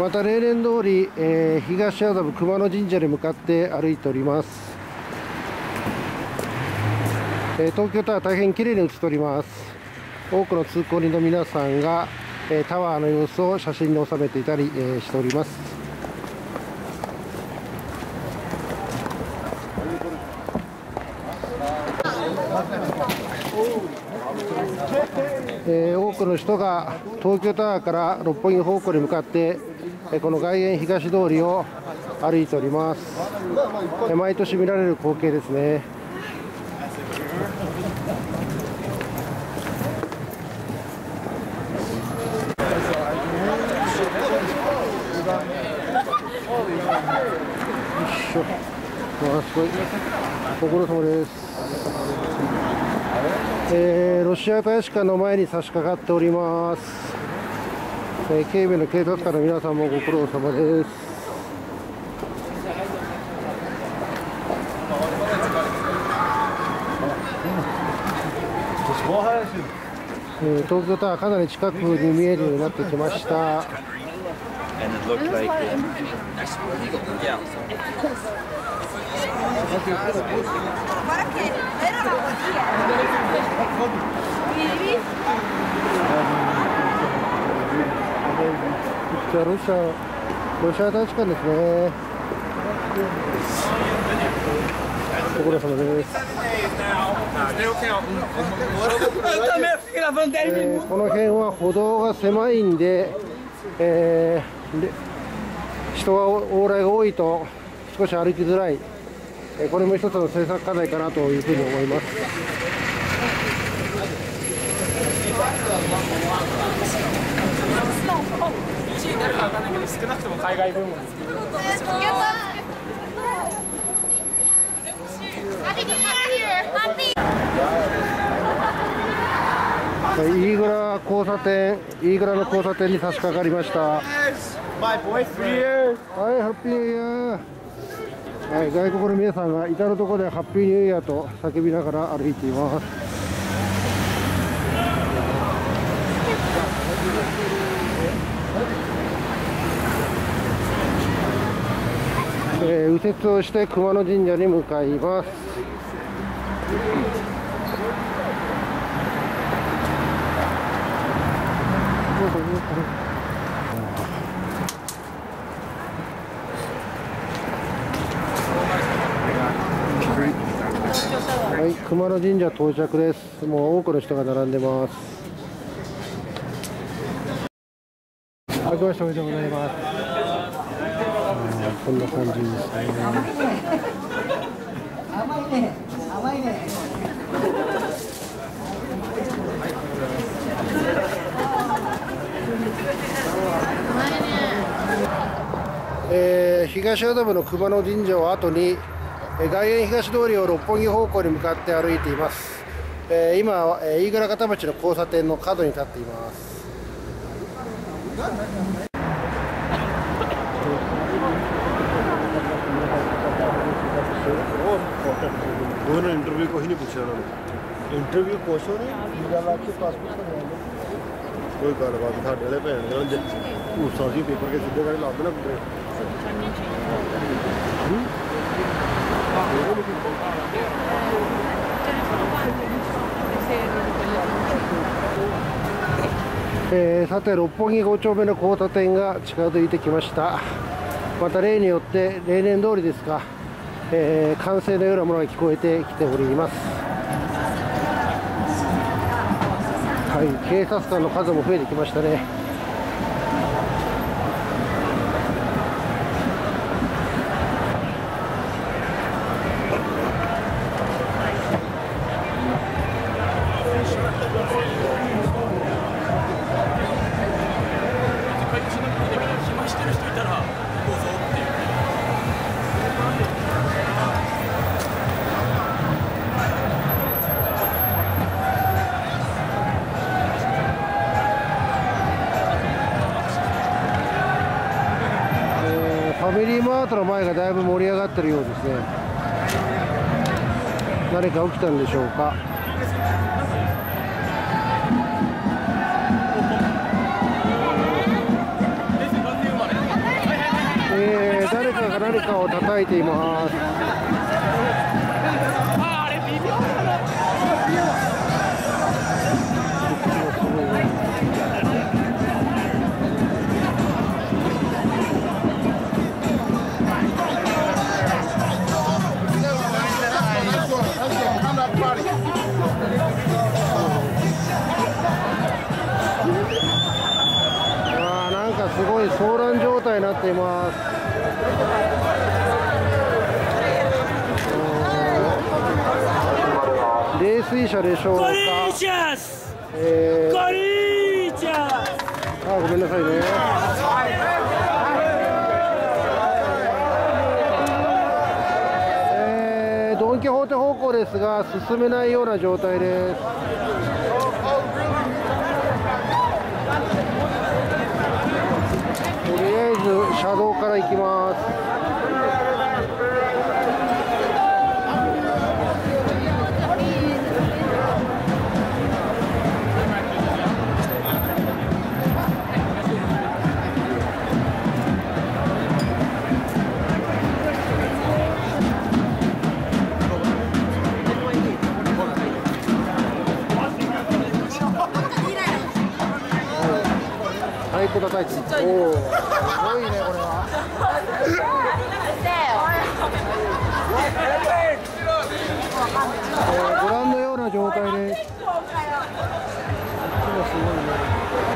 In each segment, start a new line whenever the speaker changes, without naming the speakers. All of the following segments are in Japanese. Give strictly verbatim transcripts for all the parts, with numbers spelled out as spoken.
また例年通り、えー、東麻布熊野神社に向かって歩いております。えー、東京タワー大変綺麗に映っております。多くの通行人の皆さんが、えー、タワーの様子を写真に収めていたり、えー、しております。えー、多くの人が東京タワーから六本木方向に向かってこの外苑東通りを歩いております。毎年見られる光景ですね。よいしょ。わあ、すごい。ご苦労様です。えー、ロシア大使館の前に差し掛かっております。えー、警備の警察官の皆さんもご苦労様です。えー、東京タワーかなり近くに見えるようになってきました。ロシア、ロシア大使館ですね。ご苦労様です。えー、この辺は歩道が狭いんで、えー、人が往来が多いと少し歩きづらい、えー、これも一つの政策課題かなというふうに思います。誰かわかんないけど、少なくとも海外分もですけど。イーグラ交差点、イーグラの交差点に差し掛かりました。はい、ハッピーニューイヤー。はい、外国の皆さんが至る所でハッピーニューイヤーと叫びながら歩いています。えー、右折をして熊野神社に向かいます。はい、熊野神社到着です。もう多くの人が並んでます。明けましておめでとうございます。こんな感じですね。甘いね、甘いね。えー、東麻布の熊野神社を後に外苑東通りを六本木方向に向かって歩いています。えー、今は飯倉方町の交差点の角に立っています。
उन्होंने इंटरव्यू को ही नहीं पूछा उन्होंने इंटरव्यू पूछो नहीं आपके पासपोर्ट कोई गलबात साढ़े वाले भैन उसी पेपर के सीधे गाड़ी ला देना
えー、さて六本木ご丁目の交差点が近づいてきました。また例によって例年通りですが、えー、歓声のようなものが聞こえてきております。はい、警察官の数も増えてきましたね。ファミリーマートの前がだいぶ盛り上がってるようですね。何か起きたんでしょうか。 何かを叩いています。すごい騒乱状態になっています。冷水車でしょうか。えー、あ、ごめんなさいね。えー、ドン・キホーテ方向ですが進めないような状態です。とりあえず車道から行きます。はい、こたたいち。おお、すごいね、これは。えー、ご覧のような状態です。すごいね。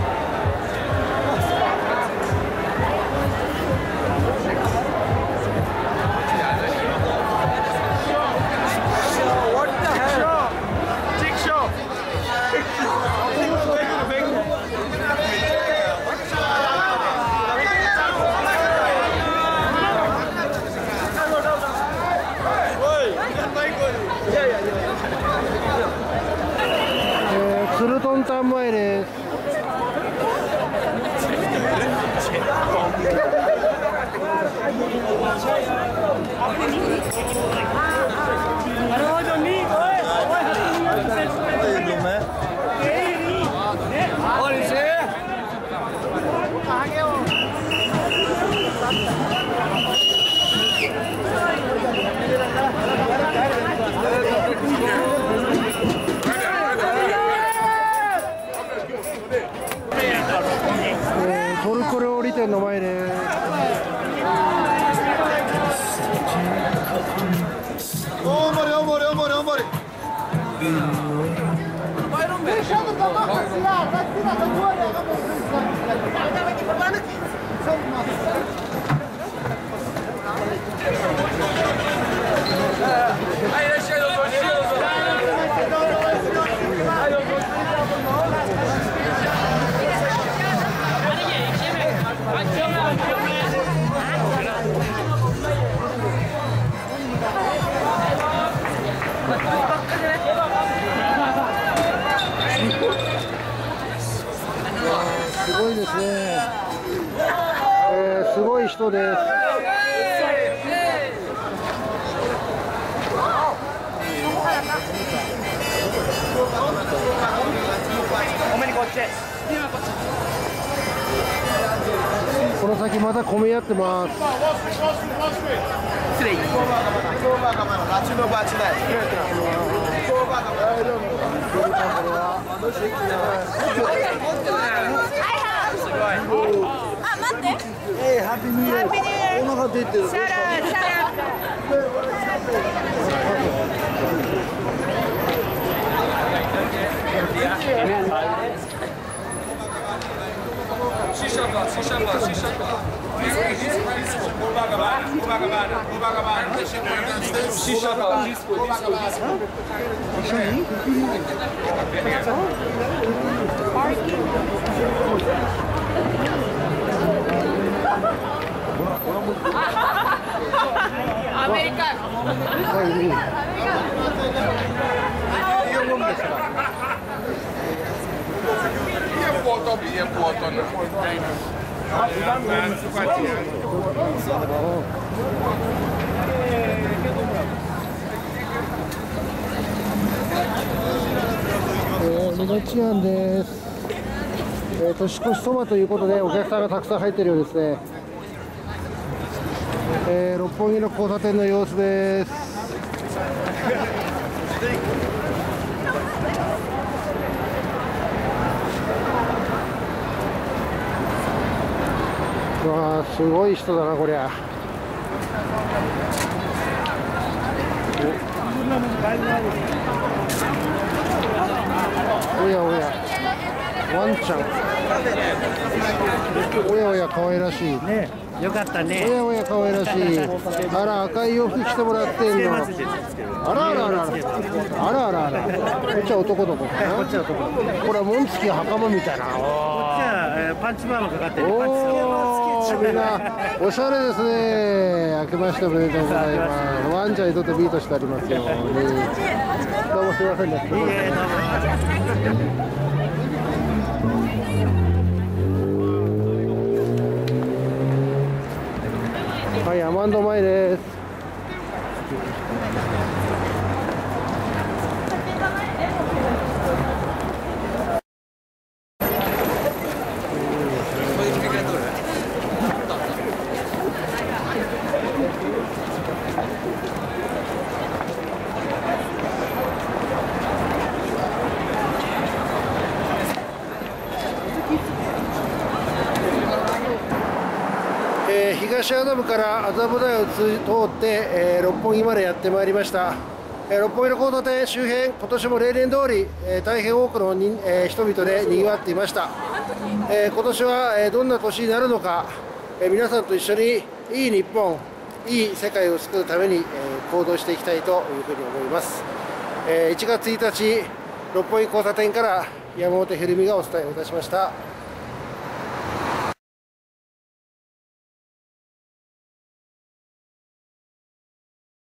ツルトンタン前です。トルコ料理店の前です。大盛り大盛り大盛り大盛り。すごいですね。えー、すごい人です。この先また混み合ってます。
あ、待って。えー、ハッピーニューイヤー。お腹出てる。シャラシャラ。
Shisha, shisha, shisha. Americano. Bien foto, bien foto, no.
ミノチアンです。えー、年越しそばということでお客さんがたくさん入っているようですね。 えー、六本木の交差点の様子です。うわー、すごい人だなこりゃ。おやおや、ワンちゃん。おやおや、可愛らしい
ね、よかった
お
ね。
やおや、可愛らしい。あら、赤い洋服着てもらってんの。あらあらあらあらあらあらあら、こっちは男の子かな。
こっちは男。こっち
これは紋付き袴みたいな。
は、えーパンチバーもかかってる。パンチ
おー、みんなおしゃれですね。明けましておめでとうございます。ワンちゃんにとってビートしてありますよ。どうもすいませんね。
いいえ、どうも。
はい、アマンド前です。えー東アダムから麻布台を通って、えー六本木までやってまいりました。えー六本木の交差点周辺、今年も例年通り、えー大変多くのに、えー人々で賑わっていました。えー今年は、えーどんな年になるのか、えー皆さんと一緒にいい日本、いい世界を作るために、えー行動していきたいというふうに思います。えーいちがつついたち、六本木交差点から山本ひるみがお伝えをいたしました。